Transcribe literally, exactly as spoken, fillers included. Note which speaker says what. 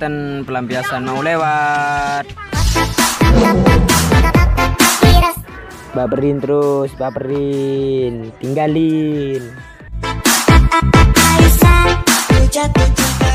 Speaker 1: kelihatan pelampiasan mau lewat. Baperin terus, baperin, tinggalin.